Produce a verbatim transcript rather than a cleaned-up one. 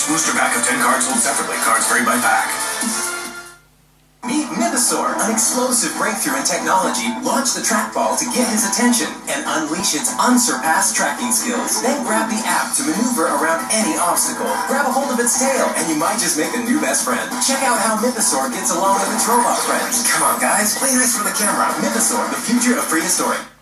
Booster pack of ten cards sold separately. Cards vary by pack. Meet Mythosaur, an explosive breakthrough in technology, launched the trackball to get his attention and unleash its unsurpassed tracking skills. Then grab the app to maneuver around any obstacle. Grab a hold of its tail, and you might just make a new best friend. Check out how Mythosaur gets along with its robot friends. Come on, guys, play nice for the camera. Mythosaur, the future of prehistory.